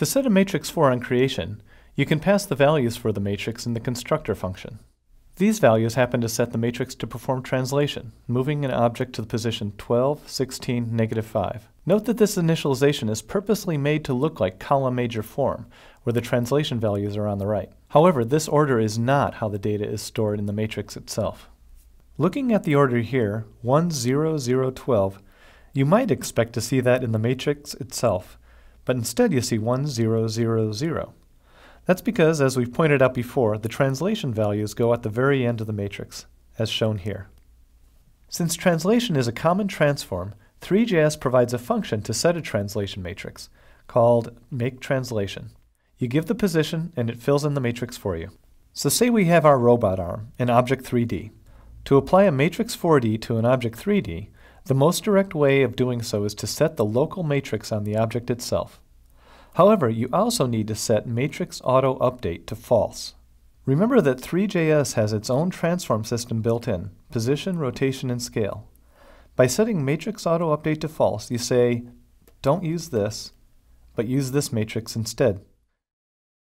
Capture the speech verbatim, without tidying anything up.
To set a matrix four on creation, you can pass the values for the matrix in the constructor function. These values happen to set the matrix to perform translation, moving an object to the position twelve, sixteen, negative five. Note that this initialization is purposely made to look like column major form, where the translation values are on the right. However, this order is not how the data is stored in the matrix itself. Looking at the order here, one, zero, zero, twelve, you might expect to see that in the matrix itself, but instead you see one, zero, zero, zero. That's because, as we've pointed out before, the translation values go at the very end of the matrix, as shown here. Since translation is a common transform, three J S provides a function to set a translation matrix, called makeTranslation. You give the position, and it fills in the matrix for you. So say we have our robot arm, an object three D. To apply a matrix four D to an object three D, the most direct way of doing so is to set the local matrix on the object itself. However, you also need to set matrix auto update to false. Remember that three J S has its own transform system built in, position, rotation, and scale. By setting matrix auto update to false, you say, don't use this, but use this matrix instead.